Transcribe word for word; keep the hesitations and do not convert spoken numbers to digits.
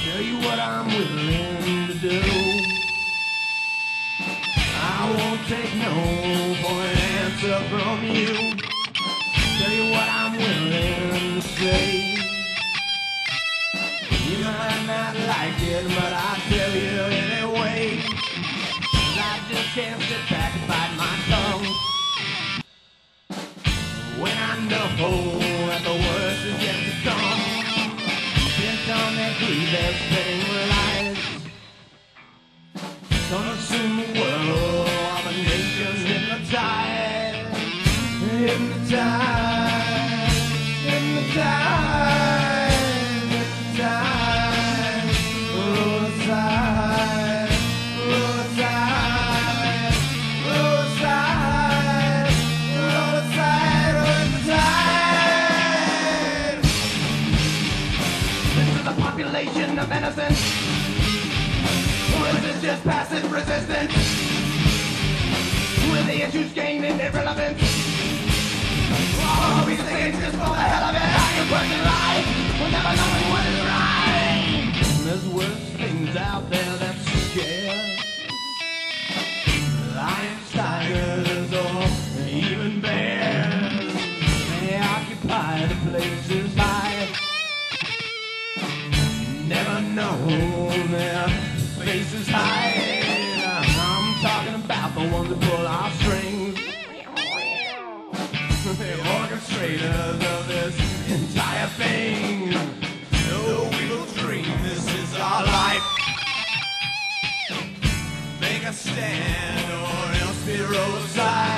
Tell you what I'm willing to do. I won't take no for an answer from you. Tell you what I'm willing to say. You might not like it, but I'll tell you anyway. 'Cause I just can't sit back and bite my tongue when I know that the worst is yet to come. Bent on that greed that's spinning lies, gonna assume the world of a nation hypnotized, hypnotized, hypnotized, hypnotized. Roll aside, roll aside, roll aside, roll aside, hypnotized. This is the population of innocence. This is just passive resistance, with the issues gaining irrelevance. Oh, we think it's just for the hell of it. I am working life with never knowing what is right. There's worse things out there that scare, lions, tigers, or even bears. They occupy the places high, never know their faces hide. I'm talking about the ones that pull our strings, the orchestrators of this entire thing. No evil dream, this is our life. Make a stand or else be rolled aside.